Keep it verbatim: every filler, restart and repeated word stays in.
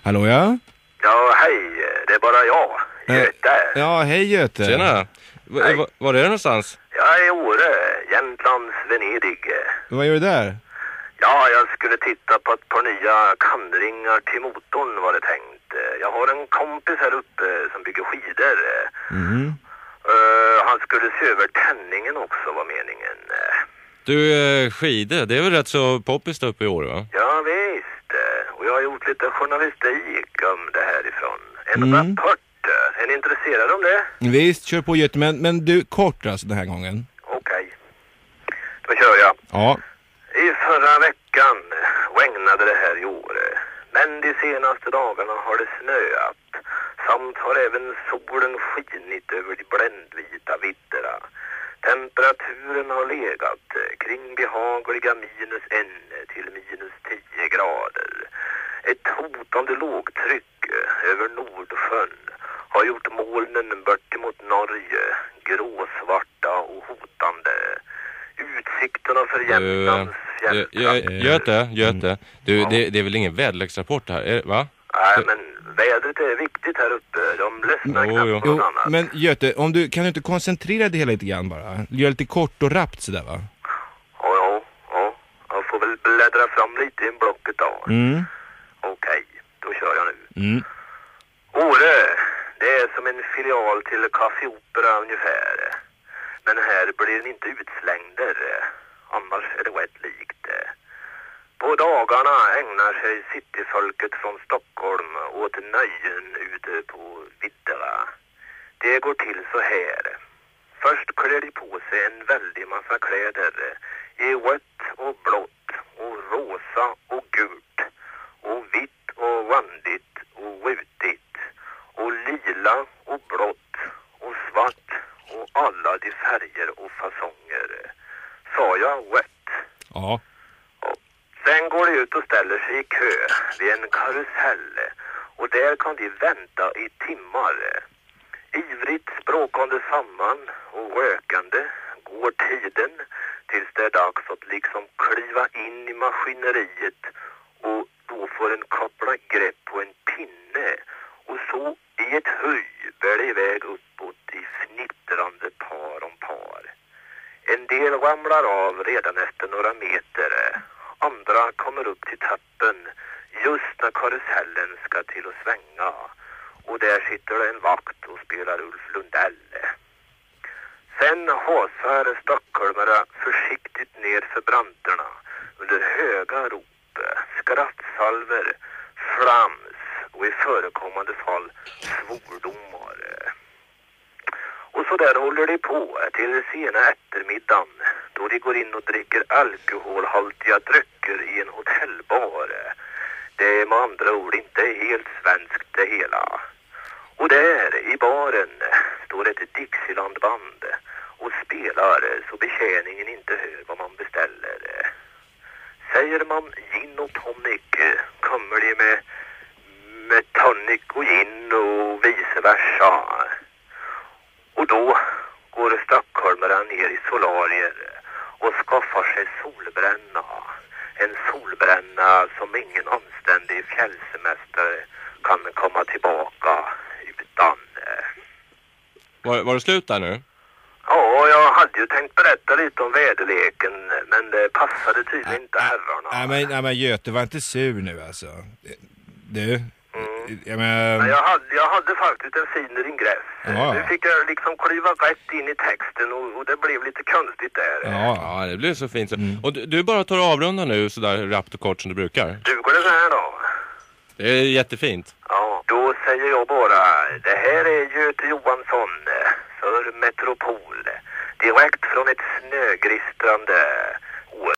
Hallå, ja? Ja, hej. Det är bara jag. Göte. Eh, ja, hej Göte. Tjena. V- v- var är det någonstans? Jag är i Åre, Jämtlands Venedig. Vad gör du där? Ja, jag skulle titta på ett par nya kandringar till motorn var det tänkt. Jag har en kompis här uppe som bygger skidor. Mm. Uh, han skulle se över tändningen också var meningen. Du, eh, skidor, det är väl rätt så poppis uppe i år, va? Ja, visst. Och jag har gjort lite journalistik om det härifrån. En Mm. rapport. Är ni intresserade om det? Visst, kör på Göte, men, men du, kort alltså den här gången. Okej. Då kör jag. Ja. I förra veckan regnade det här i år. Men de senaste dagarna har det snöat. Samt har även solen skinit över de bländvita vidderna. Temperaturen har legat kring behagliga minus en till minus tio grader. Ett hotande lågtryck över Nordsjön har gjort molnen bort mot Norge gråsvarta och hotande. Utsikterna för Jämtlands Gö- fjälltrakter. Gö- Göte, Göte. Du, det, det är väl ingen väderleksrapport här, är- va? Nej, men vädret är viktigt här uppe. De lyssnar Jo, knappt jo. på något Jo, annat. men Göte, om du, kan du inte koncentrera dig hela lite grann bara? Gör lite kort och rappt sådär, va? Ja, ja, ja. Jag får väl bläddra fram lite i en blocket då. Mm. Okej, då kör jag nu. Mm. Åre, det är som en filial till Café Opera ungefär. Men här blir den inte utslängder. Annars är det rätt likt. På dagarna ägnar sig cityfolket från Stockholm åt nöjen ute på vidderna. Det går till så här. Först klär de på sig en väldig massa kläder i rött och blått och rosa och gult och vitt och randigt och rutigt och lila och blått och svart och alla de färger och fasonger. Sa jag rätt? Ja. Sen går de ut och ställer sig i kö vid en karusell och där kan de vänta i timmar. Ivrigt språkande samman och rökande går tiden tills det är dags att liksom kliva in i maskineriet och då får en koppla grepp på en pinne och så i ett höj bär det iväg uppåt i fnittrande par om par. En del ramlar av redan efter några meter. Andra kommer upp till tappen just när karusellen ska till att svänga. Och där sitter det en vakt och spelar Ulf Lundell. Sen hasar stockholmare försiktigt ner för branterna under höga rop, skrattsalver, flams och i förekommande fall svordomar. Och så där håller de på till sena eftermiddagen då de går in och dricker alkoholhaltiga drycker i en hotellbar. Det är med andra ord inte helt svenskt det hela. Och där i baren står ett Dixielandband och spelar så betjäningen inte hör vad man beställer. Säger man gin och tonic kommer de med, med tonic och gin och vice versa. Och då går stockholmare ner i solarier och skaffar sig solbränna. En solbränna som ingen anständig fjällsemester kan komma tillbaka utan. Var, var det slut där nu? Ja, jag hade ju tänkt berätta lite om väderleken, men det passade tydligen inte herrarna. Nej, men, nej, men Göte, var inte sur nu alltså. Du, Mm. jag menar... Men jag hade, jag hade faktiskt en fin ingress. Ja. Nu fick jag liksom kliva rätt in i texten och, och det blev lite konstigt där. Ja, Ja, det blev så fint. Så. Mm. Och du, du bara tar avrunda nu sådär rappt och kort som du brukar. Duger det så här då? Det är jättefint. Ja, då säger jag bara, det här är Göte Johansson för Metropol. Direkt från ett snögristrande